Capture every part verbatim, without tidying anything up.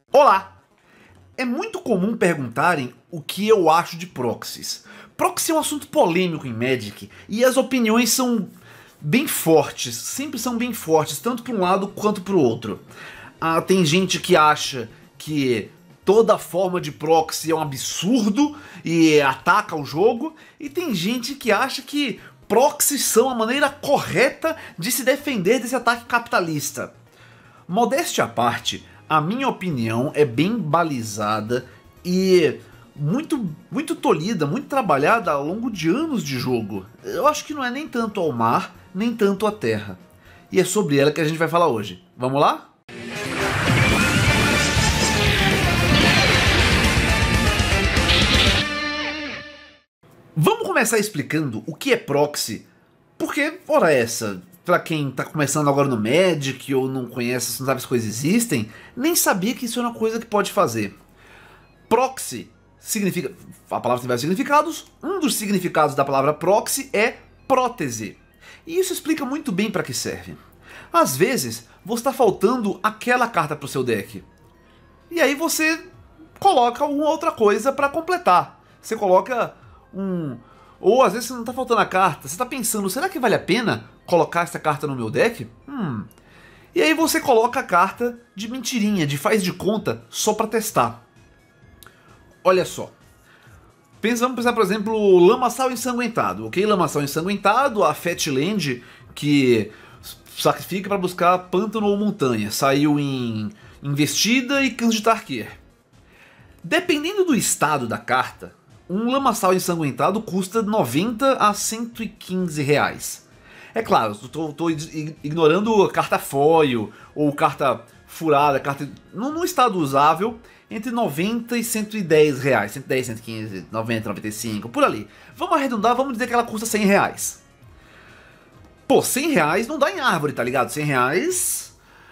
Olá! É muito comum perguntarem o que eu acho de proxies. Proxy é um assunto polêmico em Magic e as opiniões são bem fortes, sempre são bem fortes, tanto para um lado quanto para o outro. Ah, tem gente que acha que toda forma de proxy é um absurdo e ataca o jogo, e tem gente que acha que proxies são a maneira correta de se defender desse ataque capitalista. Modéstia à parte, a minha opinião é bem balizada e muito, muito tolhida, muito trabalhada ao longo de anos de jogo. Eu acho que não é nem tanto ao mar, nem tanto à terra. E é sobre ela que a gente vai falar hoje. Vamos lá? Vamos começar explicando o que é proxy, porque, ora essa, pra quem tá começando agora no Magic ou não conhece, não sabe se coisas existem, nem sabia que isso é uma coisa que pode fazer. Proxy significa, a palavra tem vários significados, um dos significados da palavra proxy é prótese. E isso explica muito bem para que serve. Às vezes, você está faltando aquela carta para o seu deck. E aí você coloca alguma outra coisa para completar. Você coloca um... Ou às vezes você não está faltando a carta, você está pensando, será que vale a pena colocar essa carta no meu deck? Hum... E aí você coloca a carta de mentirinha, de faz de conta, só para testar. Olha só. Pensamos pensar, por exemplo, Lamaçal Ensanguentado, ok? Lamaçal Ensanguentado, a Fatland, que sacrifica para buscar Pântano ou Montanha. Saiu em Investida e Cães de Tarkir. Dependendo do estado da carta, um Lamaçal Ensanguentado custa noventa a cento e quinze reais. É claro, estou ignorando carta foil ou carta furada, carta num estado usável, entre noventa e cento e dez reais, cento e dez, cento e quinze, noventa, noventa e cinco, por ali. Vamos arredondar, vamos dizer que ela custa cem reais. Pô, cem reais não dá em árvore, tá ligado? cem reais...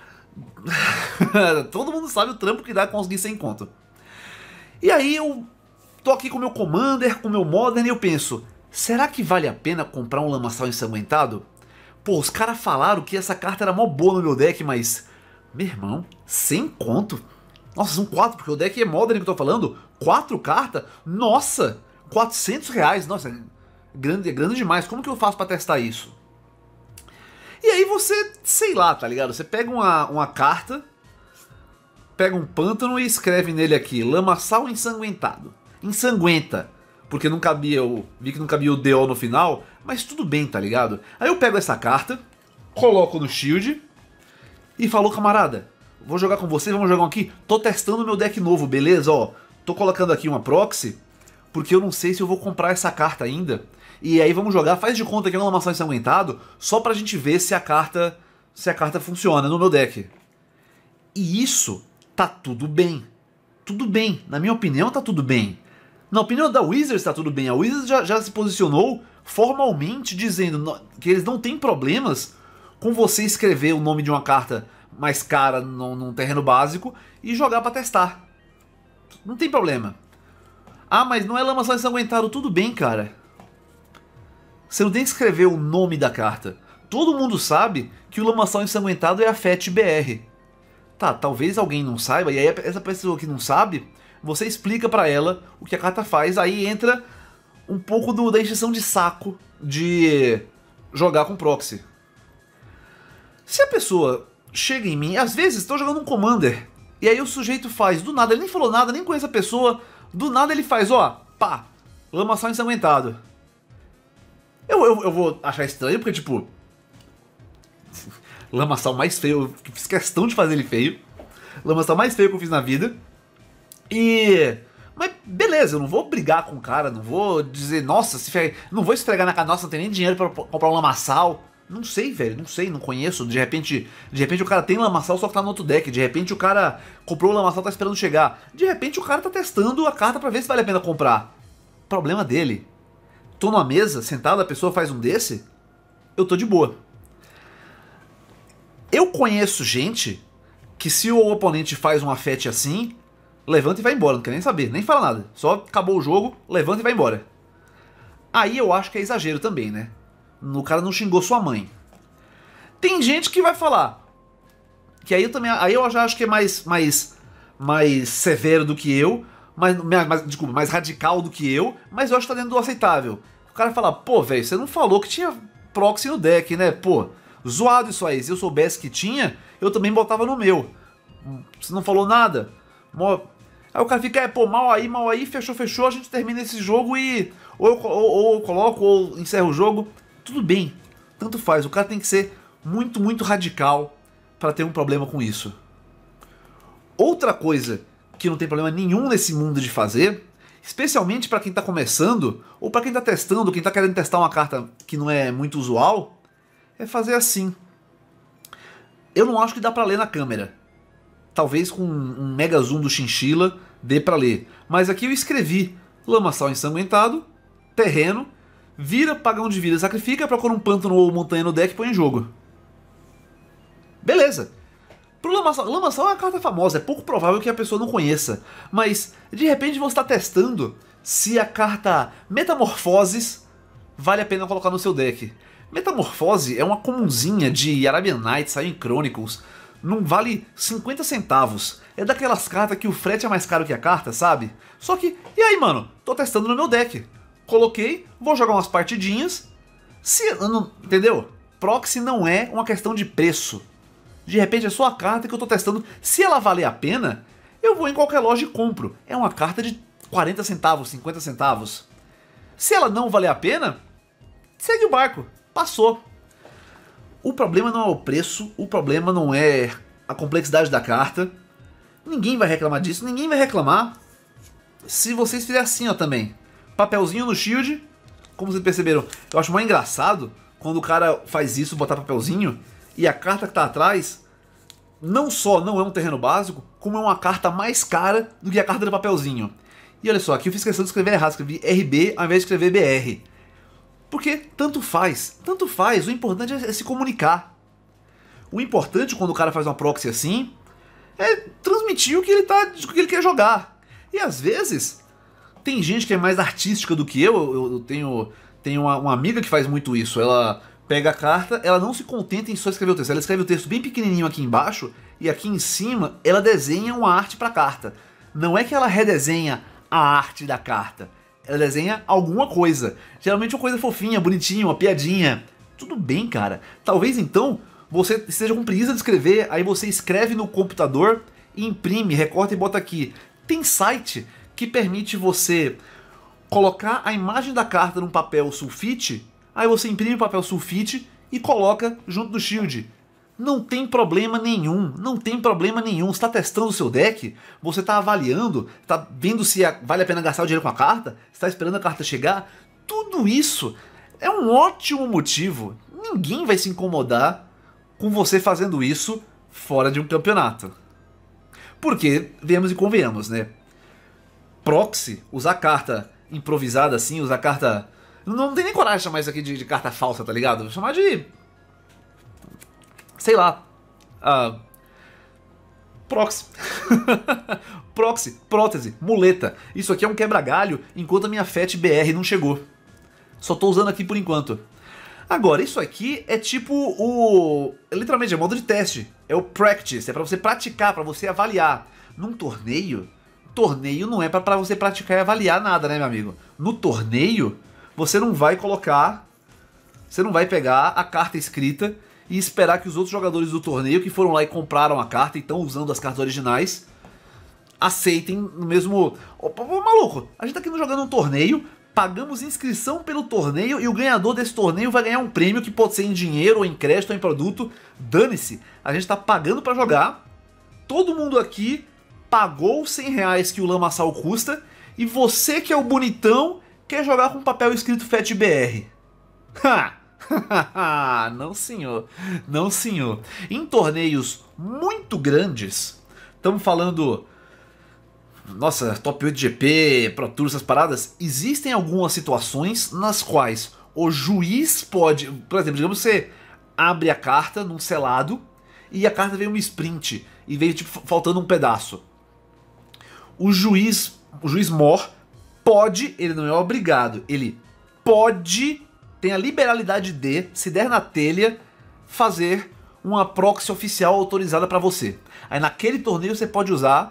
Todo mundo sabe o trampo que dá conseguir cem conto. E aí eu tô aqui com o meu Commander, com o meu Modern e eu penso, será que vale a pena comprar um Lamaçal Ensanguentado? Pô, os caras falaram que essa carta era mó boa no meu deck, mas... Meu irmão, cem conto? Nossa, são quatro, porque o deck é Modern que eu tô falando. Quatro cartas? Nossa! quatrocentos reais? Nossa, é grande, é grande demais. Como que eu faço pra testar isso? E aí você, sei lá, tá ligado? Você pega uma, uma carta, pega um pântano e escreve nele aqui, Lamaçal Ensanguentado. Ensanguenta, porque não cabia o... Vi que não cabia o D O no final, mas tudo bem, tá ligado? Aí eu pego essa carta, coloco no shield e falo, camarada, vou jogar com você, vamos jogar aqui. Tô testando meu deck novo, beleza? Ó, tô colocando aqui uma proxy, porque eu não sei se eu vou comprar essa carta ainda. E aí vamos jogar, faz de conta que é um Lamaçal Ensanguentado, só pra gente ver se a carta se a carta funciona no meu deck. E isso tá tudo bem. Tudo bem, na minha opinião tá tudo bem. Na opinião da Wizards tá tudo bem. A Wizards já, já se posicionou formalmente dizendo que eles não têm problemas com você escrever o nome de uma carta mais cara num, num terreno básico e jogar pra testar. Não tem problema. Ah, mas não é Lamaçal Ensanguentado. Tudo bem, cara. Você não tem que escrever o nome da carta. Todo mundo sabe que o Lamaçal Ensanguentado é a F A T B R. Tá, talvez alguém não saiba, e aí essa pessoa que não sabe, você explica pra ela o que a carta faz, aí entra um pouco do, da encheção de saco de jogar com proxy. Se a pessoa chega em mim, às vezes estou jogando um Commander, e aí o sujeito faz, do nada, ele nem falou nada, nem conhece a pessoa, do nada ele faz, ó, pá, Lamaçal Ensanguentado. Eu, eu, eu vou achar estranho, porque tipo... Lamaçal mais feio, eu fiz questão de fazer ele feio. Lamaçal mais feio que eu fiz na vida. E... Mas beleza, eu não vou brigar com o cara, não vou dizer, nossa, se fe... não vou esfregar na cara, nossa, não tem nem dinheiro pra comprar um Lamaçal. Não sei, velho, não sei, não conheço. De repente, de repente o cara tem Lamaçal, só que tá no outro deck. De repente o cara comprou o Lamaçal, tá esperando chegar. De repente o cara tá testando a carta pra ver se vale a pena comprar. Problema dele. Tô numa mesa, sentado, a pessoa faz um desse, eu tô de boa. Eu conheço gente que se o oponente faz um afete assim, levanta e vai embora, não quer nem saber, nem fala nada. Só acabou o jogo, levanta e vai embora. Aí eu acho que é exagero também, né? O cara não xingou sua mãe. Tem gente que vai falar, que aí eu também, aí eu já acho que é mais, mais mais severo do que eu, mais, mais, desculpa, mais radical do que eu, mas eu acho que tá dentro do aceitável. O cara fala, pô, velho, você não falou que tinha proxy no deck, né? Pô, zoado isso aí. Se eu soubesse que tinha, eu também botava no meu. Você não falou nada. Aí o cara fica, é, pô, mal aí, mal aí, fechou, fechou, a gente termina esse jogo e... Ou eu, ou, ou eu coloco, ou encerro o jogo. Tudo bem, tanto faz. O cara tem que ser muito, muito radical pra ter um problema com isso. Outra coisa que não tem problema nenhum nesse mundo de fazer, especialmente pra quem tá começando, ou pra quem tá testando, quem tá querendo testar uma carta que não é muito usual, é fazer assim. Eu não acho que dá pra ler na câmera. Talvez com um mega zoom do chinchila dê pra ler. Mas aqui eu escrevi Lamaçal Ensanguentado, terreno, vira, pagão de vida, sacrifica, procura um pântano ou montanha no deck e põe em jogo. Beleza. Pro Lamaçal, Lamaçal é uma carta famosa, é pouco provável que a pessoa não conheça. Mas, de repente você está testando se a carta Metamorfoses vale a pena colocar no seu deck. Metamorfose é uma comunzinha de Arabian Nights, Saiyan Chronicles. Não vale cinquenta centavos. É daquelas cartas que o frete é mais caro que a carta, sabe? Só que, e aí mano, tô testando no meu deck. Coloquei, vou jogar umas partidinhas. Se, não, entendeu? Proxy não é uma questão de preço. De repente é só a carta que eu tô testando. Se ela valer a pena, eu vou em qualquer loja e compro. É uma carta de quarenta centavos, cinquenta centavos. Se ela não valer a pena, segue o barco. Passou. O problema não é o preço, o problema não é a complexidade da carta. Ninguém vai reclamar disso, ninguém vai reclamar se vocês fizerem assim ó também. Papelzinho no shield, como vocês perceberam, eu acho mais engraçado quando o cara faz isso, botar papelzinho, e a carta que tá atrás não só não é um terreno básico, como é uma carta mais cara do que a carta do papelzinho. E olha só, aqui eu fiz questão de escrever errado, escrevi R B ao invés de escrever B R. Porque tanto faz, tanto faz, o importante é se comunicar. O importante quando o cara faz uma proxy assim é transmitir o que ele, tá, o que ele quer jogar. E às vezes, tem gente que é mais artística do que eu, eu, eu tenho, tenho uma, uma amiga que faz muito isso. Ela pega a carta, ela não se contenta em só escrever o texto, ela escreve o texto bem pequenininho aqui embaixo e aqui em cima ela desenha uma arte pra carta. Não é que ela redesenha a arte da carta. Ela desenha alguma coisa. Geralmente uma coisa fofinha, bonitinha, uma piadinha. Tudo bem, cara. Talvez então você esteja com preguiça de escrever, aí você escreve no computador, imprime, recorta e bota aqui. Tem site que permite você colocar a imagem da carta num papel sulfite, aí você imprime o papel sulfite e coloca junto do shield. Não tem problema nenhum, não tem problema nenhum. Você está testando o seu deck, você está avaliando, está vendo se vale a pena gastar o dinheiro com a carta, está esperando a carta chegar. Tudo isso é um ótimo motivo. Ninguém vai se incomodar com você fazendo isso fora de um campeonato. Porque, venhamos e convenhamos, né? Proxy, usar carta improvisada assim, usar carta... Não tem nem coragem de chamar isso aqui de, de carta falsa, tá ligado? Vou chamar de... sei lá, uh, proxy, proxy, prótese, muleta. Isso aqui é um quebra-galho enquanto a minha F A T B R não chegou. Só tô usando aqui por enquanto. Agora, isso aqui é tipo o... literalmente, é modo de teste. É o practice, é pra você praticar, pra você avaliar. Num torneio, torneio não é pra, pra você praticar e avaliar nada, né, meu amigo? No torneio, você não vai colocar... Você não vai pegar a carta escrita e esperar que os outros jogadores do torneio que foram lá e compraram a carta e estão usando as cartas originais aceitem no mesmo... Ô, ô, maluco, a gente tá aqui jogando um torneio, pagamos inscrição pelo torneio e o ganhador desse torneio vai ganhar um prêmio que pode ser em dinheiro, ou em crédito, ou em produto. Dane-se, a gente tá pagando pra jogar, todo mundo aqui pagou cem reais que o Lamaçal custa e você que é o bonitão quer jogar com papel escrito F A T B R. Ha! Não senhor, não senhor. Em torneios muito grandes, estamos falando, nossa, top oito G P, Pro Tour, essas paradas, existem algumas situações nas quais o juiz pode, por exemplo, digamos que você abre a carta num selado e a carta veio um sprint e veio tipo faltando um pedaço. O juiz, o juiz mor pode, ele não é obrigado, ele pode, tem a liberalidade de, se der na telha, fazer uma proxy oficial autorizada pra você. Aí naquele torneio você pode usar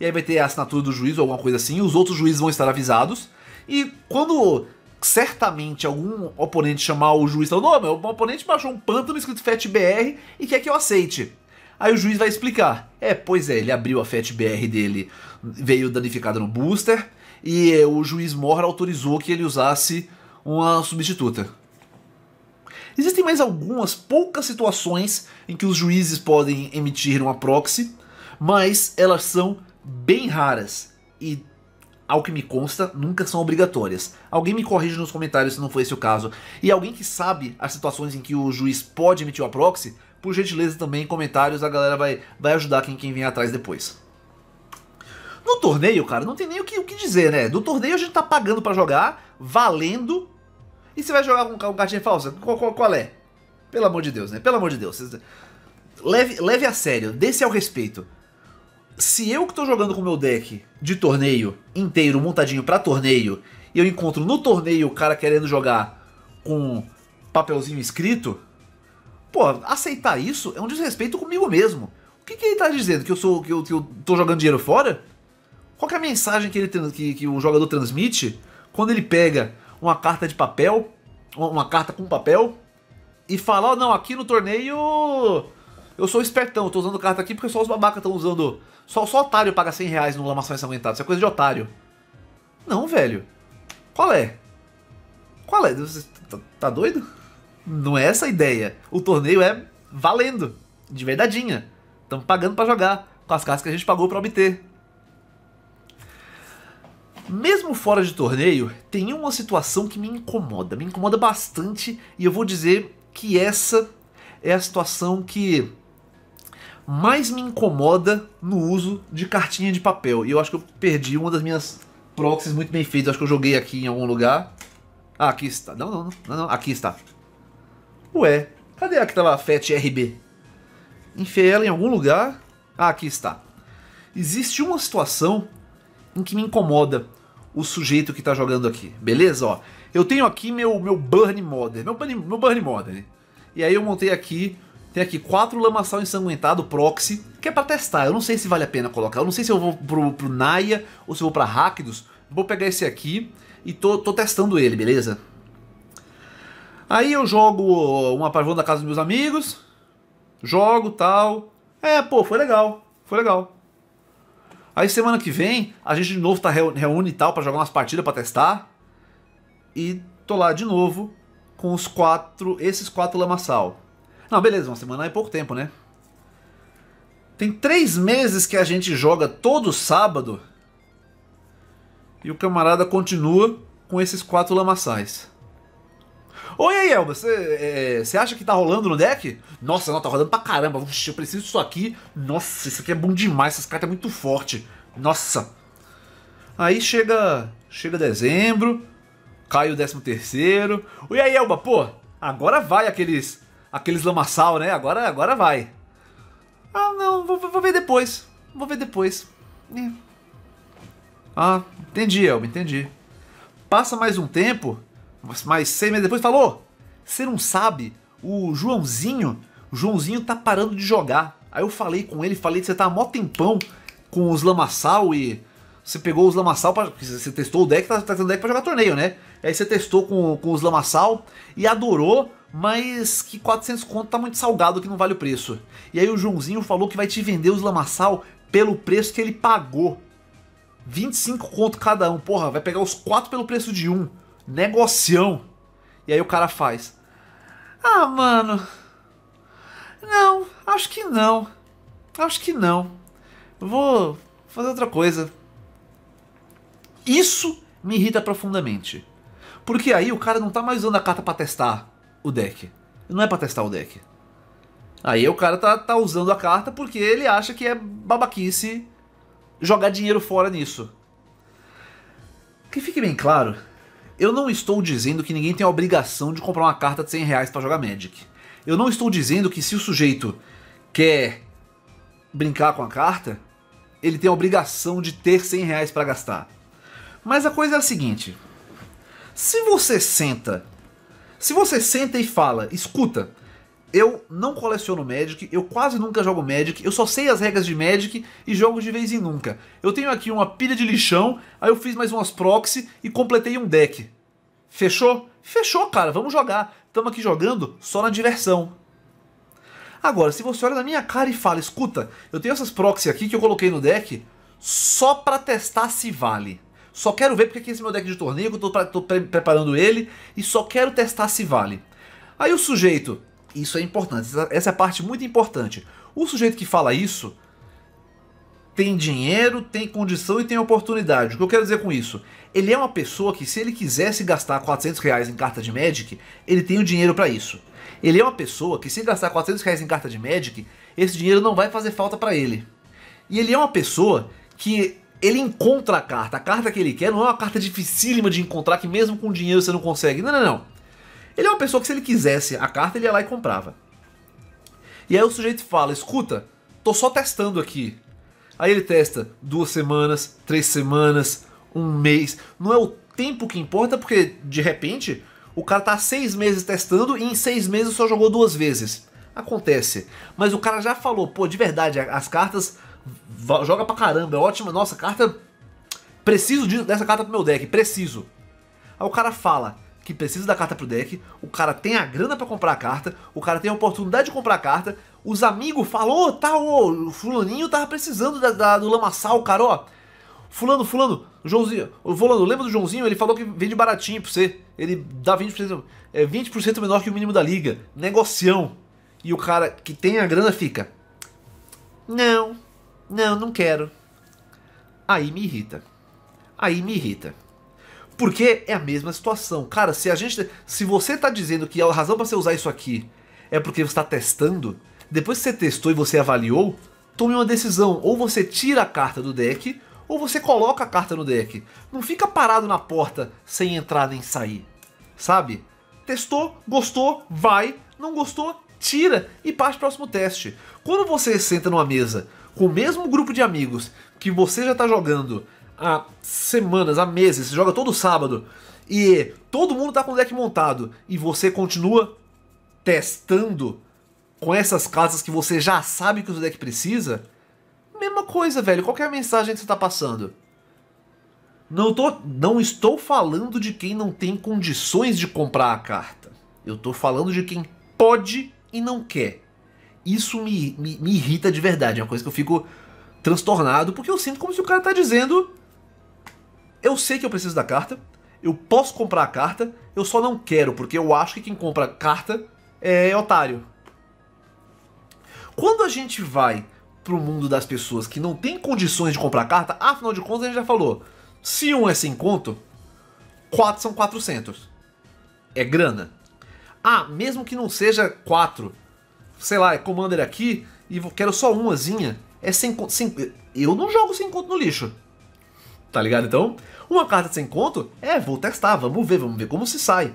e aí vai ter a assinatura do juiz ou alguma coisa assim, os outros juízes vão estar avisados, e quando certamente algum oponente chamar o juiz e falar, não, meu oponente baixou um pântano escrito F A T B R e quer que eu aceite. Aí o juiz vai explicar, é, pois é, ele abriu a F A T B R dele, veio danificada no booster, e o juiz Mora autorizou que ele usasse uma substituta. Existem mais algumas poucas situações em que os juízes podem emitir uma proxy, mas elas são bem raras e, ao que me consta, nunca são obrigatórias. Alguém me corrige nos comentários se não for esse o caso. E alguém que sabe as situações em que o juiz pode emitir uma proxy, por gentileza também em comentários a galera vai, vai ajudar quem, quem vem atrás depois. No torneio, cara, não tem nem o que, o que dizer, né? No torneio a gente tá pagando pra jogar, valendo. E você vai jogar com, com cartinha falsa? Qual, qual, qual é? Pelo amor de Deus, né? Pelo amor de Deus. Leve, leve a sério, desse ao respeito. Se eu que tô jogando com o meu deck de torneio inteiro, montadinho pra torneio, e eu encontro no torneio o cara querendo jogar com papelzinho escrito, pô, aceitar isso é um desrespeito comigo mesmo. O que, que ele tá dizendo? Que eu, sou, que, eu, que eu tô jogando dinheiro fora? Qual que é a mensagem que, ele, que, que o jogador transmite quando ele pega uma carta de papel, uma carta com papel, e fala, ó, oh, não, aqui no torneio eu sou espertão, eu tô usando carta aqui porque só os babacas estão usando, só, só otário paga cem reais no Lamaçal Ensanguentado, isso é coisa de otário. Não, velho. Qual é? Qual é? Você tá, tá doido? Não é essa a ideia. O torneio é valendo, de verdadeinha. Estamos pagando pra jogar, com as cartas que a gente pagou pra obter. Mesmo fora de torneio, tem uma situação que me incomoda, me incomoda bastante, e eu vou dizer que essa é a situação que mais me incomoda no uso de cartinha de papel. E eu acho que eu perdi uma das minhas proxies muito bem feitas, acho que eu joguei aqui em algum lugar. Ah, aqui está. Não, não, não, não, aqui está. Ué, cadê a que tava F A T R B? Enfiei ela em algum lugar. Ah, aqui está. Existe uma situação em que me incomoda o sujeito que tá jogando aqui, beleza? Ó, eu tenho aqui meu, meu Burn Modern, meu, meu Burn Modern. E aí eu montei aqui, tem aqui quatro Lamaçal Ensanguentado Proxy, que é pra testar. Eu não sei se vale a pena colocar, eu não sei se eu vou pro, pro Naya ou se eu vou pra Rakdos. Vou pegar esse aqui e tô, tô testando ele, beleza? Aí eu jogo uma Pavão da casa dos meus amigos, jogo tal. É, pô, foi legal, foi legal. Aí semana que vem a gente de novo tá reúne e tal pra jogar umas partidas pra testar. E tô lá de novo com os quatro, esses quatro Lamaçal. Não, beleza, uma semana é pouco tempo, né? Tem três meses que a gente joga todo sábado e o camarada continua com esses quatro Lamaçais. Oi aí, Elba, você é, acha que tá rolando no deck? Nossa, não, tá rodando pra caramba. Uxi, eu preciso disso aqui. Nossa, isso aqui é bom demais, essas cartas é muito forte. Nossa. Aí chega, chega dezembro, cai o décimo terceiro. Oi aí, Elba, pô, agora vai aqueles, aqueles Lamaçal, né? Agora, agora vai. Ah, não, vou, vou ver depois. Vou ver depois. Ah, entendi, Elba, entendi. Passa mais um tempo... Mas seis meses depois falou, você não sabe, o Joãozinho, o Joãozinho tá parando de jogar. Aí eu falei com ele, falei que você tá há mó tempão com os Lamaçal e você pegou os Lamaçal, pra, você testou o deck, tá trazendo o deck pra jogar torneio, né? Aí você testou com, com os Lamaçal e adorou, mas que quatrocentos conto tá muito salgado, que não vale o preço. E aí o Joãozinho falou que vai te vender os Lamaçal pelo preço que ele pagou. vinte e cinco conto cada um, porra, vai pegar os quatro pelo preço de um. Negocião. E aí o cara faz, ah, mano, não, acho que não. Acho que não. Vou fazer outra coisa. Isso me irrita profundamente. Porque aí o cara não tá mais usando a carta pra testar o deck. Não é pra testar o deck. Aí o cara tá, tá usando a carta porque ele acha que é babaquice jogar dinheiro fora nisso. Que fique bem claro, eu não estou dizendo que ninguém tem a obrigação de comprar uma carta de cem reais pra jogar Magic. Eu não estou dizendo que se o sujeito quer brincar com a carta, ele tem a obrigação de ter cem reais pra gastar. Mas a coisa é a seguinte, se você senta, se você senta e fala, escuta, eu não coleciono Magic, eu quase nunca jogo Magic, eu só sei as regras de Magic e jogo de vez em nunca. Eu tenho aqui uma pilha de lixão, aí eu fiz mais umas proxy e completei um deck. Fechou? Fechou, cara, vamos jogar. Tamo aqui jogando só na diversão. Agora, se você olha na minha cara e fala, escuta, eu tenho essas proxy aqui que eu coloquei no deck só pra testar se vale. Só quero ver porque aqui esse é meu deck de torneio, que eu tô, pra, tô pre preparando ele e só quero testar se vale. Aí o sujeito, isso é importante, essa é a parte muito importante. O sujeito que fala isso tem dinheiro, tem condição e tem oportunidade. O que eu quero dizer com isso? Ele é uma pessoa que, se ele quisesse gastar quatrocentos reais em carta de Magic, ele tem o dinheiro pra isso. Ele é uma pessoa que, se gastar quatrocentos reais em carta de Magic, esse dinheiro não vai fazer falta pra ele. E ele é uma pessoa que ele encontra a carta. A carta que ele quer não é uma carta dificílima de encontrar, que mesmo com dinheiro você não consegue. Não, não, não. Ele é uma pessoa que, se ele quisesse a carta, ele ia lá e comprava. E aí o sujeito fala, escuta, tô só testando aqui. Aí ele testa duas semanas, três semanas, um mês. Não é o tempo que importa, porque de repente o cara tá seis meses testando e em seis meses só jogou duas vezes. Acontece. Mas o cara já falou, pô, de verdade, as cartas joga pra caramba, é ótima. Nossa, carta... Preciso dessa carta pro meu deck, preciso. Aí o cara fala que precisa da carta pro deck, o cara tem a grana pra comprar a carta, o cara tem a oportunidade de comprar a carta, os amigos falam, ô, tá, ô, o fulaninho tava precisando da, da, do lamaçal, cara, ó. Fulano, fulano, o Joãozinho, o fulano, lembra do Joãozinho? Ele falou que vende baratinho pra você, ele dá vinte por cento, é vinte por cento menor que o mínimo da liga, negocião. E o cara que tem a grana fica, não, não, não quero. Aí me irrita, aí me irrita. Porque é a mesma situação. Cara, se a gente, se você tá dizendo que a razão pra você usar isso aqui é porque você tá testando, depois que você testou e você avaliou, tome uma decisão. Ou você tira a carta do deck, ou você coloca a carta no deck. Não fica parado na porta sem entrar nem sair. Sabe? Testou, gostou, vai. Não gostou, tira e parte pro próximo teste. Quando você senta numa mesa com o mesmo grupo de amigos que você já tá jogando há semanas, há meses, você joga todo sábado e todo mundo tá com o deck montado e você continua testando com essas cartas que você já sabe que o seu deck precisa, mesma coisa, velho. Qual que é a mensagem que você tá passando? Não, tô, não estou falando de quem não tem condições de comprar a carta. Eu tô falando de quem pode e não quer. Isso me, me, me irrita de verdade. É uma coisa que eu fico transtornado, porque eu sinto como se o cara tá dizendo: eu sei que eu preciso da carta, eu posso comprar a carta, eu só não quero, porque eu acho que quem compra carta é otário. Quando a gente vai pro mundo das pessoas que não tem condições de comprar carta, afinal de contas a gente já falou, se um é sem conto, quatro são quatrocentos. É grana. Ah, mesmo que não seja quatro, sei lá, é Commander aqui e quero só umazinha, é sem conto. Sem, eu não jogo sem conto no lixo. Tá ligado? Então, uma carta sem conto, é, vou testar, vamos ver, vamos ver como se sai.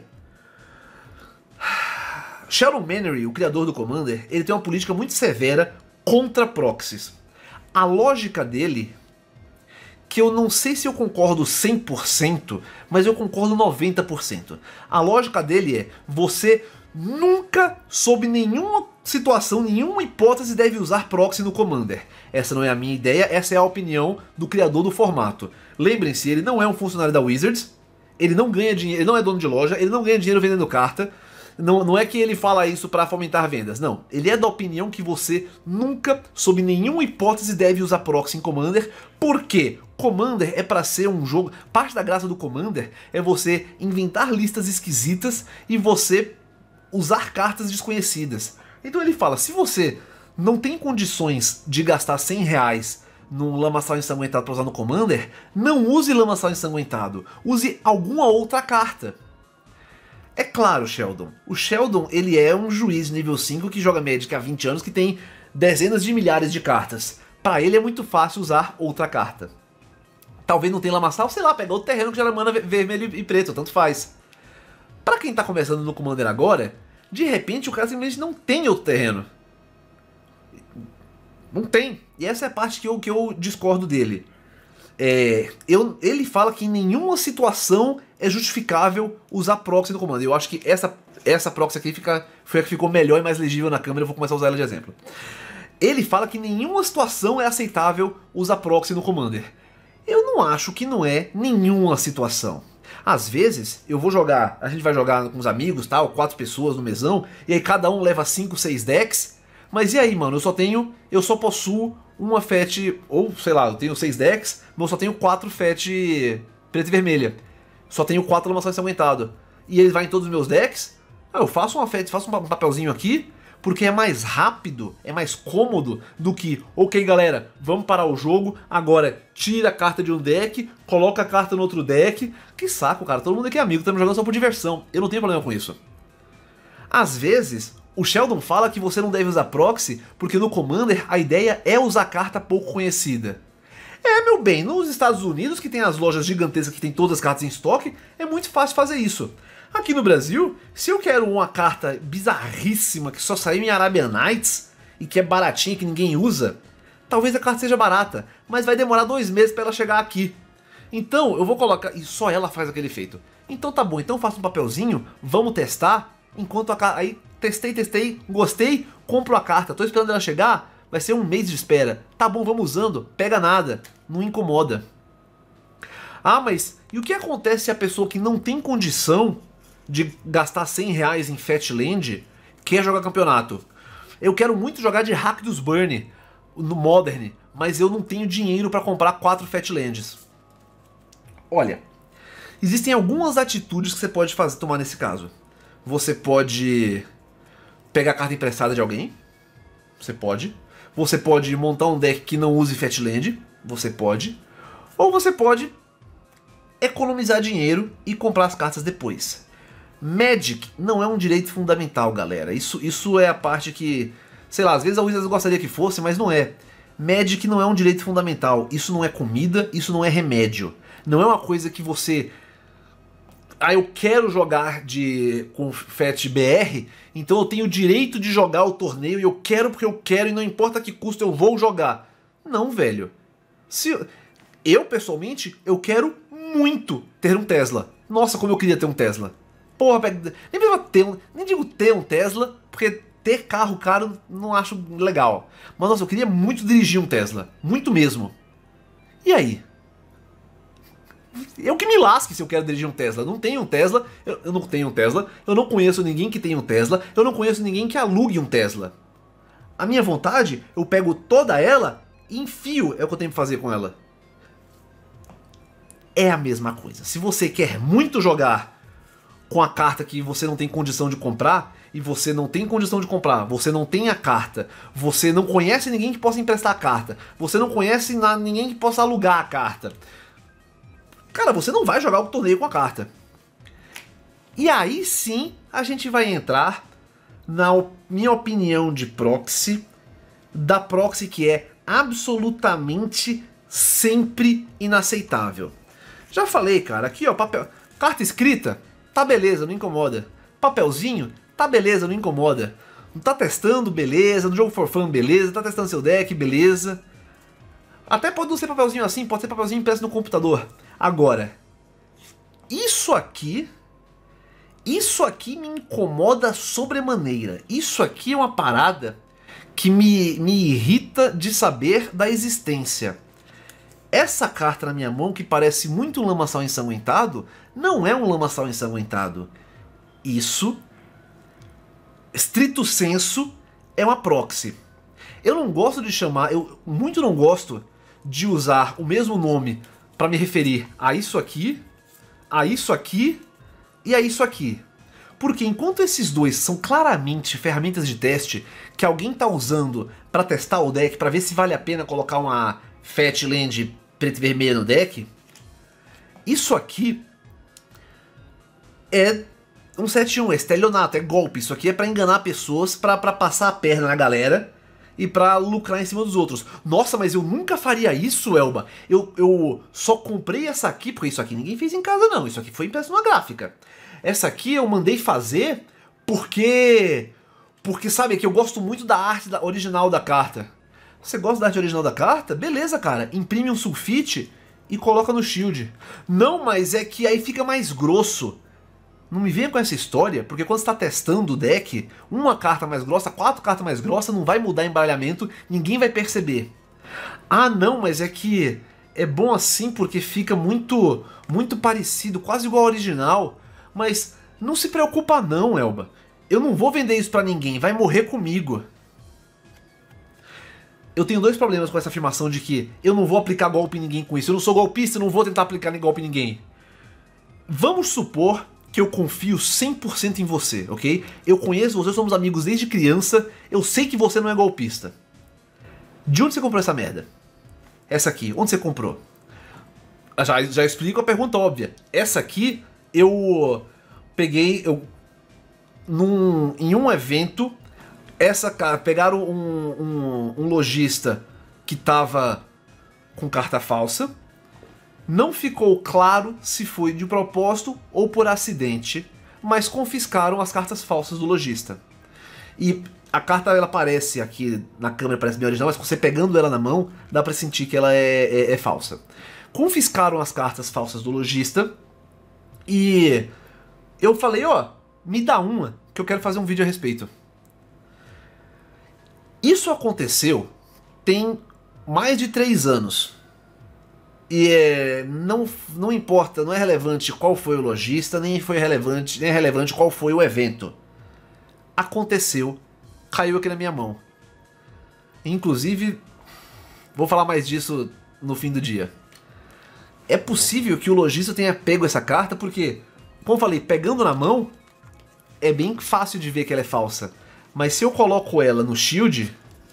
Sheldon Mannery, o criador do Commander, ele tem uma política muito severa contra proxies. A lógica dele, que eu não sei se eu concordo cem por cento, mas eu concordo noventa por cento. A lógica dele é, você nunca, sob nenhuma situação, nenhuma hipótese, deve usar proxy no Commander. Essa não é a minha ideia, essa é a opinião do criador do formato. Lembrem-se, ele não é um funcionário da Wizards, ele não ganha dinheiro, ele não é dono de loja, ele não ganha dinheiro vendendo carta. Não, não é que ele fala isso para fomentar vendas, não. Ele é da opinião que você nunca, sob nenhuma hipótese, deve usar proxy em Commander, porque Commander é para ser um jogo... Parte da graça do Commander é você inventar listas esquisitas e você usar cartas desconhecidas. Então ele fala, se você não tem condições de gastar cem reais num lamaçal ensanguentado para usar no Commander, não use lamaçal ensanguentado, use alguma outra carta. É claro, Sheldon. O Sheldon, ele é um juiz nível cinco que joga Magic há vinte anos, que tem dezenas de milhares de cartas. Para ele é muito fácil usar outra carta. Talvez não tenha lamaçal, sei lá, pega outro terreno que gera mana vermelho e preto, tanto faz. Para quem tá começando no Commander agora, de repente o cara simplesmente não tem outro terreno. Não tem. E essa é a parte que eu, que eu discordo dele. É, eu, ele fala que em nenhuma situação é justificável usar proxy no Commander. Eu acho que essa, essa proxy aqui fica, foi a que ficou melhor e mais legível na câmera, eu vou começar a usar ela de exemplo. Ele fala que em nenhuma situação é aceitável usar proxy no Commander. Eu não acho que não é nenhuma situação. Às vezes, eu vou jogar, a gente vai jogar com os amigos, tal, quatro pessoas no mesão, e aí cada um leva cinco, seis decks, mas e aí, mano, eu só tenho, eu só possuo uma Fat, ou sei lá, eu tenho seis decks, mas eu só tenho quatro Fat preta e vermelha. Só tenho quatro lamaçal ensanguentado. E ele vai em todos os meus decks, ah, eu faço uma Fat, faço um papelzinho aqui, porque é mais rápido, é mais cômodo do que, ok galera, vamos parar o jogo, agora tira a carta de um deck, coloca a carta no outro deck. Que saco, cara, todo mundo aqui é amigo, estamos jogando só por diversão, eu não tenho problema com isso. Às vezes, o Sheldon fala que você não deve usar proxy, porque no Commander a ideia é usar carta pouco conhecida. É, meu bem, nos Estados Unidos, que tem as lojas gigantescas que tem todas as cartas em estoque, é muito fácil fazer isso. Aqui no Brasil, se eu quero uma carta bizarríssima que só saiu em Arabian Nights e que é baratinha, que ninguém usa, talvez a carta seja barata, mas vai demorar dois meses para ela chegar aqui. Então eu vou colocar, e só ela faz aquele efeito. Então tá bom, então eu faço um papelzinho, vamos testar, enquanto a carta, aí testei, testei, gostei, compro a carta, tô esperando ela chegar, vai ser um mês de espera. Tá bom, vamos usando, pega nada, não incomoda. Ah, mas e o que acontece se a pessoa que não tem condição de gastar cem reais em Fatland quer jogar campeonato? Eu quero muito jogar de Rakdos Burn no Modern, mas eu não tenho dinheiro para comprar quatro Fatlands. Olha, existem algumas atitudes que você pode fazer, tomar nesse caso. Você pode pegar a carta emprestada de alguém, você pode. Você pode montar um deck que não use Fatland, você pode. Ou você pode economizar dinheiro e comprar as cartas depois. Magic não é um direito fundamental, galera. Isso, isso é a parte que, sei lá, às vezes a Wizards gostaria que fosse, mas não é. Magic não é um direito fundamental. Isso não é comida, isso não é remédio. Não é uma coisa que você... Ah, eu quero jogar de com Fat B R, então eu tenho o direito de jogar o torneio e eu quero porque eu quero e não importa que custo eu vou jogar. Não, velho. Se... Eu, pessoalmente, eu quero muito ter um Tesla. Nossa, como eu queria ter um Tesla. Porra, nem mesmo ter um, nem digo ter um Tesla, porque ter carro caro não acho legal. Mas nossa, eu queria muito dirigir um Tesla, muito mesmo. E aí? Eu que me lasque se eu quero dirigir um Tesla. Eu não tenho um Tesla, eu, eu não tenho um Tesla, eu não conheço ninguém que tenha um Tesla, eu não conheço ninguém que alugue um Tesla. A minha vontade, eu pego toda ela e enfio, é o que eu tenho que fazer com ela. É a mesma coisa. Se você quer muito jogar com a carta que você não tem condição de comprar, e você não tem condição de comprar, você não tem a carta, você não conhece ninguém que possa emprestar a carta, você não conhece ninguém que possa alugar a carta, cara, você não vai jogar o torneio com a carta. E aí sim a gente vai entrar na minha opinião de proxy, da proxy que é absolutamente sempre inaceitável. Já falei, cara, aqui ó, papel, carta escrita, tá beleza, não incomoda. Papelzinho, tá beleza, não incomoda. Não tá testando, beleza. No jogo for fun, beleza. Tá testando seu deck, beleza. Até pode não ser papelzinho assim, pode ser papelzinho impresso no computador. Agora, isso aqui, isso aqui me incomoda sobremaneira. Isso aqui é uma parada que me, me irrita de saber da existência. Essa carta na minha mão, que parece muito um lamaçal ensanguentado, não é um lamaçal ensanguentado. Isso, estrito sensu, é uma proxy. Eu não gosto de chamar, eu muito não gosto de usar o mesmo nome para me referir a isso aqui, a isso aqui e a isso aqui. Porque enquanto esses dois são claramente ferramentas de teste que alguém está usando para testar o deck, para ver se vale a pena colocar uma Fatland preto e vermelho no deck, isso aqui é um sete um, é estelionato, é golpe. Isso aqui é pra enganar pessoas, pra, pra passar a perna na galera e pra lucrar em cima dos outros. Nossa, mas eu nunca faria isso, Elba. Eu, eu só comprei essa aqui, porque isso aqui ninguém fez em casa não, isso aqui foi impresso numa gráfica. Essa aqui eu mandei fazer porque... Porque, sabe, que eu gosto muito da arte da, original da carta. Você gosta da arte original da carta? Beleza, cara, imprime um sulfite e coloca no shield. Não, mas é que aí fica mais grosso. Não me venha com essa história, porque quando você está testando o deck, uma carta mais grossa, quatro cartas mais grossas, não vai mudar embaralhamento, ninguém vai perceber. Ah não, mas é que é bom assim porque fica muito, muito parecido, quase igual ao original. Mas não se preocupa não, Elba. Eu não vou vender isso pra ninguém, vai morrer comigo. Eu tenho dois problemas com essa afirmação de que eu não vou aplicar golpe em ninguém com isso. Eu não sou golpista, eu não vou tentar aplicar nem golpe em ninguém. Vamos supor que eu confio cem por cento em você, ok? Eu conheço você, somos amigos desde criança, eu sei que você não é golpista. De onde você comprou essa merda? Essa aqui, onde você comprou? Já, já explico a pergunta óbvia. Essa aqui, eu peguei... Eu, num, em um evento, essa cara, pegaram um, um, um lojista que tava com carta falsa. Não ficou claro se foi de propósito ou por acidente, mas confiscaram as cartas falsas do lojista. E a carta, ela parece aqui na câmera, parece bem original, mas você pegando ela na mão, dá pra sentir que ela é, é, é falsa. Confiscaram as cartas falsas do lojista e eu falei, ó, me dá uma, que eu quero fazer um vídeo a respeito. Isso aconteceu tem mais de três anos. E é, não, não importa, não é relevante qual foi o lojista, nem foi relevante, nem é relevante qual foi o evento. Aconteceu, caiu aqui na minha mão. Inclusive, vou falar mais disso no fim do dia. É possível que o lojista tenha pego essa carta porque, como eu falei, pegando na mão, é bem fácil de ver que ela é falsa. Mas se eu coloco ela no shield,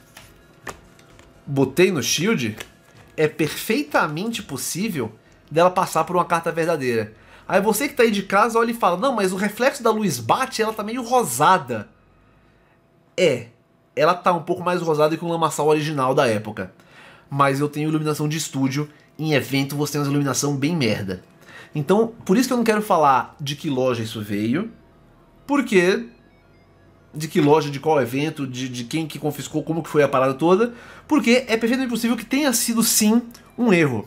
botei no shield, é perfeitamente possível dela passar por uma carta verdadeira. Aí você que tá aí de casa olha e fala, não, mas o reflexo da luz bate, ela tá meio rosada. É, ela tá um pouco mais rosada que o lamaçal original da época. Mas eu tenho iluminação de estúdio, em evento você tem uma iluminação bem merda. Então, por isso que eu não quero falar de que loja isso veio, porque... de que loja, de qual evento, de, de quem que confiscou, como que foi a parada toda, porque é perfeitamente possível que tenha sido sim um erro.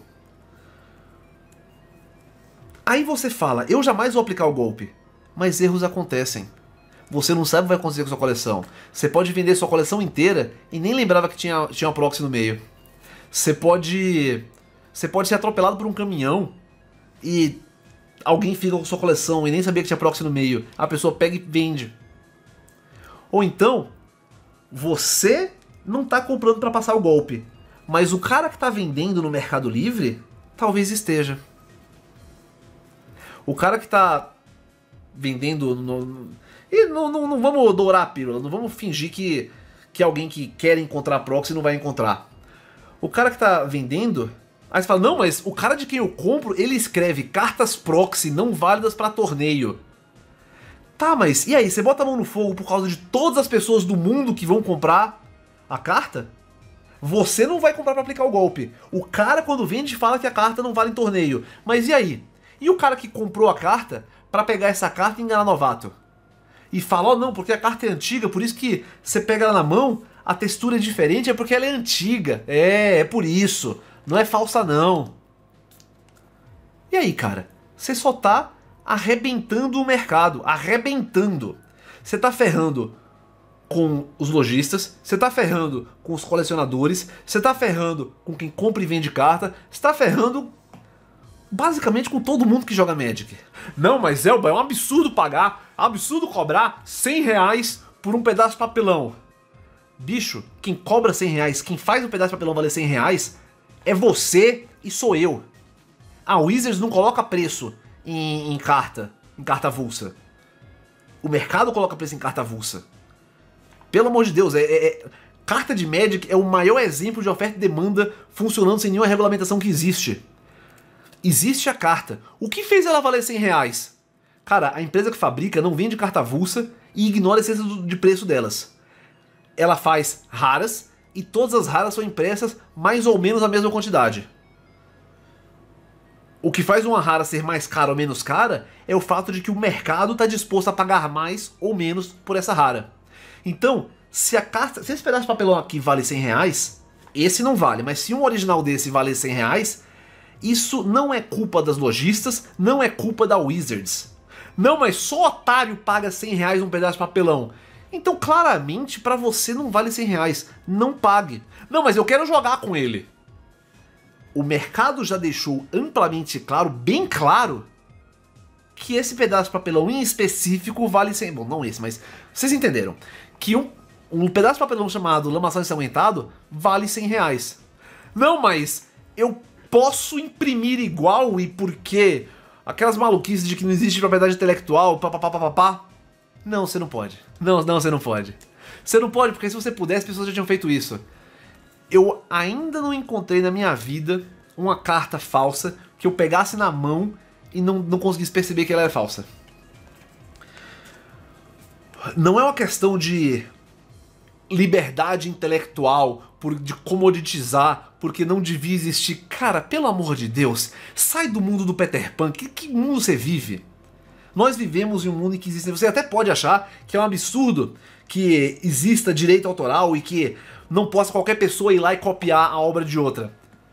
Aí você fala, eu jamais vou aplicar o golpe, mas erros acontecem. Você não sabe o que vai acontecer com sua coleção. Você pode vender sua coleção inteira e nem lembrava que tinha, tinha uma proxy no meio. Você pode, você pode ser atropelado por um caminhão e alguém fica com sua coleção e nem sabia que tinha proxy no meio. A pessoa pega e vende. Ou então, você não está comprando para passar o golpe, mas o cara que está vendendo no Mercado Livre, talvez esteja. O cara que está vendendo... No... E não, não, não vamos dourar a pílula, não vamos fingir que, que alguém que quer encontrar proxy não vai encontrar. O cara que está vendendo... Aí você fala, não, mas o cara de quem eu compro, ele escreve cartas proxy não válidas para torneio. Tá, mas e aí, você bota a mão no fogo por causa de todas as pessoas do mundo que vão comprar a carta? Você não vai comprar pra aplicar o golpe. O cara, quando vende, fala que a carta não vale em torneio. Mas e aí? E o cara que comprou a carta pra pegar essa carta e enganar novato? E fala, ó, oh, não, porque a carta é antiga, por isso que você pega ela na mão, a textura é diferente, é porque ela é antiga. É, é por isso. Não é falsa, não. E aí, cara? Você só tá... arrebentando o mercado, arrebentando. Você tá ferrando com os lojistas, você tá ferrando com os colecionadores, você tá ferrando com quem compra e vende carta, você tá ferrando basicamente com todo mundo que joga Magic. Não, mas Elba, é um absurdo pagar, é um absurdo cobrar cem reais por um pedaço de papelão. Bicho, quem cobra cem reais, quem faz um pedaço de papelão valer cem reais, é você e sou eu. A Wizards não coloca preço Em, em carta, em carta avulsa. O mercado coloca preço em carta avulsa. Pelo amor de Deus, é, é, é, carta de Magic é o maior exemplo de oferta e demanda funcionando sem nenhuma regulamentação que existe. Existe a carta. O que fez ela valer cem reais? Cara, a empresa que fabrica não vende carta avulsa e ignora a essência de preço delas. Ela faz raras e todas as raras são impressas mais ou menos a mesma quantidade. O que faz uma rara ser mais cara ou menos cara é o fato de que o mercado está disposto a pagar mais ou menos por essa rara. Então, se a carta, se esse pedaço de papelão aqui vale cem reais, esse não vale. Mas se um original desse vale cem reais, isso não é culpa das lojistas, não é culpa da Wizards. Não, mas só otário paga cem reais num pedaço de papelão. Então claramente pra você não vale cem reais. Não pague. Não, mas eu quero jogar com ele. O mercado já deixou amplamente claro, bem claro, que esse pedaço de papelão em específico vale cem... Bom, não esse, mas vocês entenderam. Que um, um pedaço de papelão chamado lamaçal ensanguentado vale cem reais. Não, mas eu posso imprimir igual e porque aquelas maluquices de que não existe propriedade intelectual, papapá. Não, você não pode. Não, não, você não pode. Você não pode, porque se você pudesse, as pessoas já tinham feito isso. Eu ainda não encontrei na minha vida uma carta falsa que eu pegasse na mão e não, não conseguisse perceber que ela era falsa. Não é uma questão de liberdade intelectual, por, de comoditizar, porque não devia existir. Cara, pelo amor de Deus, sai do mundo do Peter Pan. Que, que mundo você vive? Nós vivemos em um mundo em que existe... Você até pode achar que é um absurdo que exista direito autoral e que não possa qualquer pessoa ir lá e copiar a obra de outra.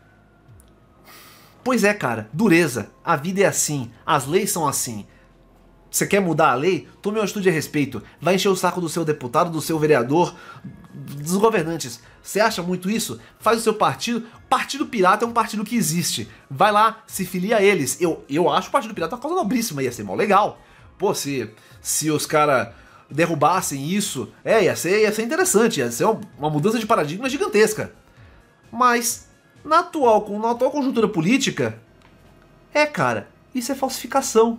Pois é, cara, dureza. A vida é assim, as leis são assim. Você quer mudar a lei? Tome uma atitude a respeito. Vai encher o saco do seu deputado, do seu vereador, dos governantes. Você acha muito isso? Faz o seu partido. Partido Pirata é um partido que existe. Vai lá, se filia a eles. Eu, eu acho o Partido Pirata uma coisa nobríssima, ia ser mó legal. Pô, se, se os caras derrubassem isso, é, ia ser, ia ser interessante, ia ser uma mudança de paradigma gigantesca. Mas, na atual, na atual conjuntura política, é, cara, isso é falsificação.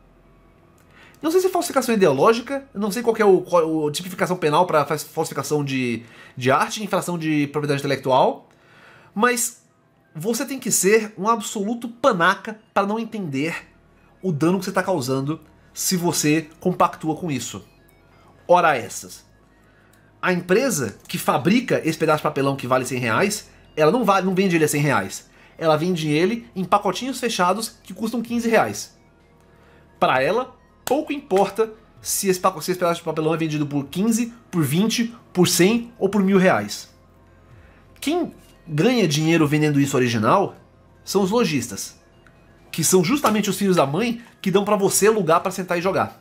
Não sei se é falsificação ideológica, não sei qual que é o, qual, a tipificação penal para falsificação de, de arte, infração de propriedade intelectual, mas você tem que ser um absoluto panaca para não entender o dano que você está causando se você compactua com isso. Ora essas. A empresa que fabrica esse pedaço de papelão que vale cem reais, ela não, vale, não vende ele a cem reais. Ela vende ele em pacotinhos fechados que custam quinze reais. Para ela, pouco importa se esse, se esse pedaço de papelão é vendido por quinze, por vinte, por cem ou por mil reais. Quem ganha dinheiro vendendo isso original são os lojistas, que são justamente os filhos da mãe que dão pra você lugar pra sentar e jogar.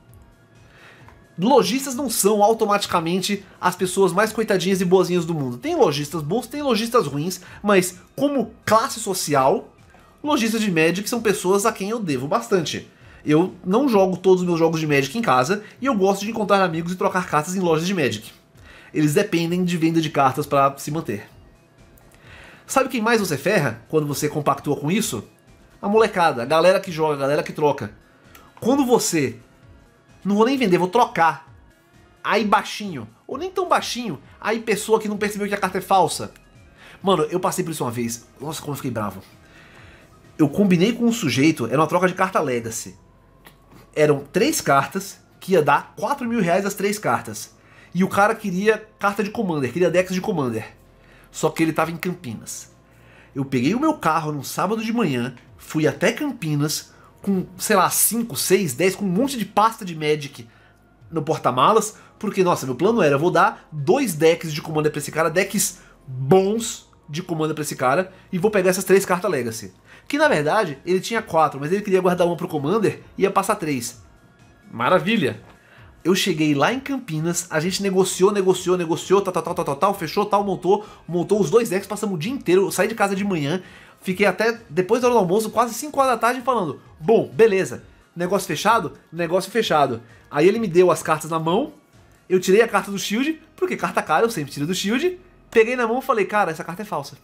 Lojistas não são automaticamente as pessoas mais coitadinhas e boazinhas do mundo. Tem lojistas bons, tem lojistas ruins, mas como classe social, lojistas de Magic são pessoas a quem eu devo bastante. Eu não jogo todos os meus jogos de Magic em casa e eu gosto de encontrar amigos e trocar cartas em lojas de Magic. Eles dependem de venda de cartas para se manter. Sabe quem mais você ferra quando você compactua com isso? A molecada, a galera que joga, a galera que troca. Quando você... Não vou nem vender, vou trocar. Aí baixinho, ou nem tão baixinho, aí pessoa que não percebeu que a carta é falsa. Mano, eu passei por isso uma vez. Nossa, como eu fiquei bravo. Eu combinei com um sujeito, era uma troca de carta Legacy. Eram três cartas, que ia dar quatro mil reais as três cartas. E o cara queria carta de Commander, queria decks de Commander. Só que ele tava em Campinas. Eu peguei o meu carro num sábado de manhã, fui até Campinas, com, sei lá, cinco, seis, dez, com um monte de pasta de Magic no porta-malas, porque, nossa, meu plano era, eu vou dar dois decks de Commander pra esse cara, decks bons de Commander pra esse cara, e vou pegar essas três cartas Legacy. Que, na verdade, ele tinha quatro, mas ele queria guardar uma pro Commander e ia passar três. Maravilha! Eu cheguei lá em Campinas, a gente negociou, negociou, negociou, tal, tal, tal, tal, tal, fechou, tal, montou, montou os dois decks, passamos o dia inteiro, eu saí de casa de manhã, fiquei até depois da hora do almoço, quase cinco horas da tarde, falando, bom, beleza, negócio fechado? Negócio fechado. Aí ele me deu as cartas na mão, eu tirei a carta do Shield, porque carta cara eu sempre tiro do Shield, peguei na mão e falei, cara, essa carta é falsa.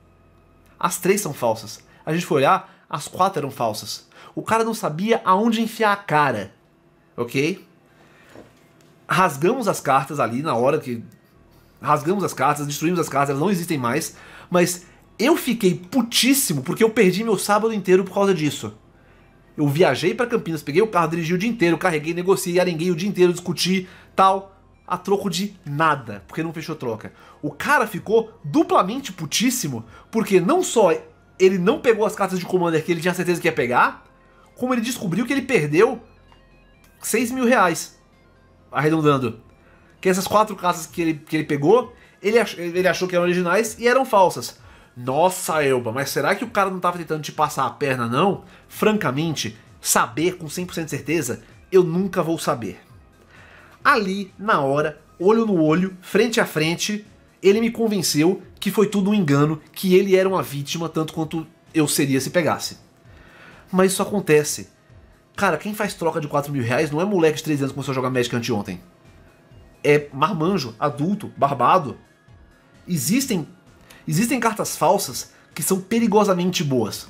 As três são falsas. A gente foi olhar, as quatro eram falsas. O cara não sabia aonde enfiar a cara, ok? Rasgamos as cartas ali na hora que... Rasgamos as cartas, destruímos as cartas, elas não existem mais. Mas eu fiquei putíssimo porque eu perdi meu sábado inteiro por causa disso. Eu viajei pra Campinas, peguei o carro, dirigi o dia inteiro, carreguei, negociei, arenguei o dia inteiro, discuti, tal, a troco de nada, porque não fechou troca. O cara ficou duplamente putíssimo porque não só ele não pegou as cartas de Commander que ele tinha certeza que ia pegar, como ele descobriu que ele perdeu seis mil reais. Arredondando, que essas quatro cartas que ele, que ele pegou, ele, ach, ele achou que eram originais e eram falsas. Nossa, Elba, mas será que o cara não estava tentando te passar a perna, não? Francamente, saber com cem por cento de certeza, eu nunca vou saber. Ali, na hora, olho no olho, frente a frente, ele me convenceu que foi tudo um engano, que ele era uma vítima tanto quanto eu seria se pegasse. Mas isso acontece. Cara, quem faz troca de quatro mil reais não é moleque de treze anos que começou a jogar Magic anteontem. É marmanjo, adulto, barbado. Existem, existem cartas falsas que são perigosamente boas.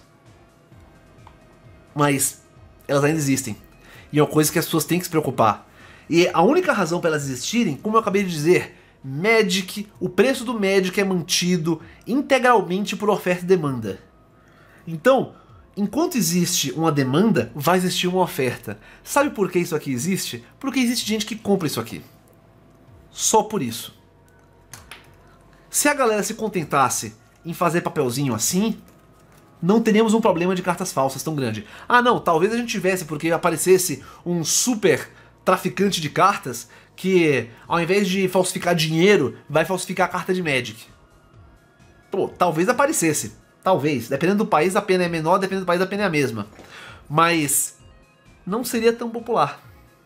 Mas elas ainda existem. E é uma coisa que as pessoas têm que se preocupar. E a única razão para elas existirem, como eu acabei de dizer, Magic, o preço do Magic é mantido integralmente por oferta e demanda. Então, enquanto existe uma demanda, vai existir uma oferta. Sabe por que isso aqui existe? Porque existe gente que compra isso aqui. Só por isso. Se a galera se contentasse em fazer papelzinho assim, não teríamos um problema de cartas falsas tão grande. Ah não, talvez a gente tivesse, porque aparecesse um super traficante de cartas que, ao invés de falsificar dinheiro, vai falsificar a carta de Magic. Pô, talvez aparecesse. Talvez. Dependendo do país a pena é menor, dependendo do país a pena é a mesma. Mas não seria tão popular.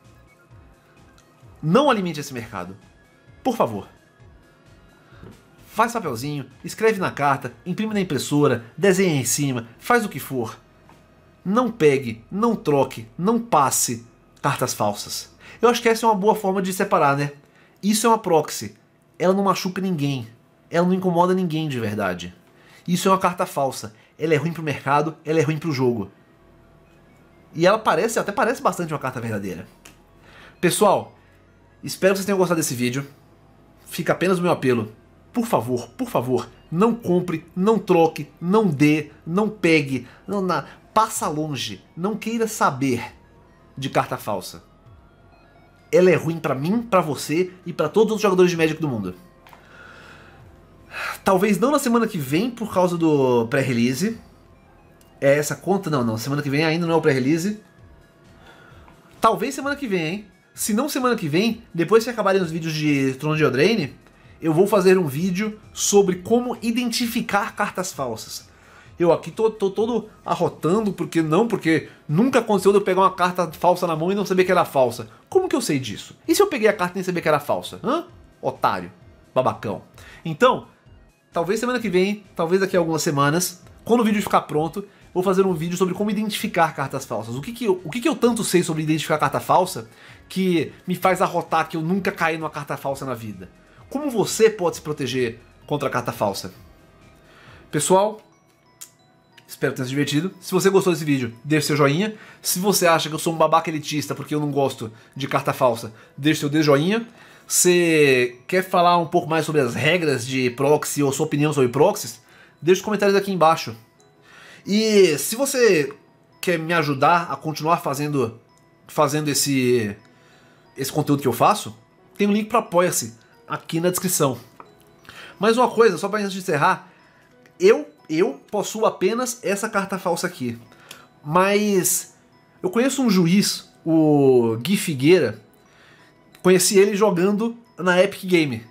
Não alimente esse mercado. Por favor. Faz papelzinho, escreve na carta, imprime na impressora, desenha em cima, faz o que for. Não pegue, não troque, não passe cartas falsas. Eu acho que essa é uma boa forma de separar, né? Isso é uma proxy. Ela não machuca ninguém. Ela não incomoda ninguém de verdade. Isso é uma carta falsa. Ela é ruim pro mercado, ela é ruim pro jogo. E ela parece, até parece bastante uma carta verdadeira. Pessoal, espero que vocês tenham gostado desse vídeo. Fica apenas o meu apelo. Por favor, por favor, não compre, não troque, não dê, não pegue, não, na, passa longe, não queira saber de carta falsa. Ela é ruim pra mim, pra você e pra todos os jogadores de Magic do mundo. Talvez não na semana que vem por causa do pré-release. É essa conta? Não, não, semana que vem ainda não é o pré-release. Talvez semana que vem, hein? Se não semana que vem, depois que acabarem os vídeos de Trono de Eldraine, eu vou fazer um vídeo sobre como identificar cartas falsas. Eu aqui tô, tô todo arrotando, porque não, porque nunca aconteceu de eu pegar uma carta falsa na mão e não saber que era falsa. Como que eu sei disso? E se eu peguei a carta e nem sabia que era falsa? Hã? Otário. Babacão. Então, talvez semana que vem, talvez daqui a algumas semanas, quando o vídeo ficar pronto, vou fazer um vídeo sobre como identificar cartas falsas. O que que eu, o que que eu tanto sei sobre identificar carta falsa que me faz arrotar que eu nunca caí numa carta falsa na vida? Como você pode se proteger contra a carta falsa? Pessoal, espero que tenha se divertido. Se você gostou desse vídeo, deixe seu joinha. Se você acha que eu sou um babaca elitista porque eu não gosto de carta falsa, deixe seu desjoinha. Se quer falar um pouco mais sobre as regras de proxy ou sua opinião sobre proxies, deixe os comentários aqui embaixo. E se você quer me ajudar a continuar fazendo, fazendo esse, esse conteúdo que eu faço, tem um link para Apoia-se aqui na descrição. Mais uma coisa, só para antes de encerrar, eu, eu possuo apenas essa carta falsa aqui, mas eu conheço um juiz, o Gui Figueira, conheci ele jogando na Epic Game,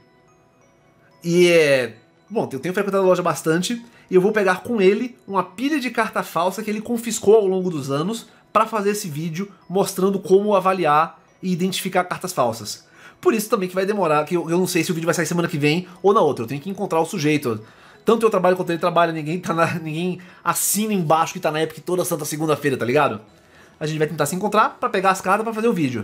e é... bom, eu tenho frequentado a loja bastante, e eu vou pegar com ele uma pilha de carta falsa que ele confiscou ao longo dos anos para fazer esse vídeo mostrando como avaliar e identificar cartas falsas. Por isso também que vai demorar, que eu, eu não sei se o vídeo vai sair semana que vem ou na outra. Eu tenho que encontrar o sujeito. Tanto eu trabalho quanto ele trabalha, ninguém, tá na, ninguém assina embaixo que tá na Epic toda santa segunda-feira, tá ligado? A gente vai tentar se encontrar pra pegar as cartas pra fazer o vídeo.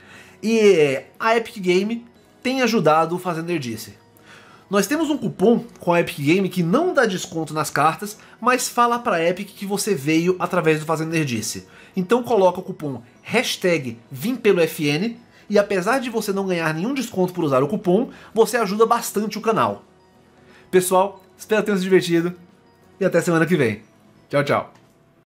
E a Epic Game tem ajudado o Fazendo Nerdice. Nós temos um cupom com a Epic Game que não dá desconto nas cartas, mas fala pra Epic que você veio através do Fazendo Nerdice. Então coloca o cupom hashtag vim pelo F N, e apesar de você não ganhar nenhum desconto por usar o cupom, você ajuda bastante o canal. Pessoal, espero ter se divertido e até semana que vem. Tchau, tchau.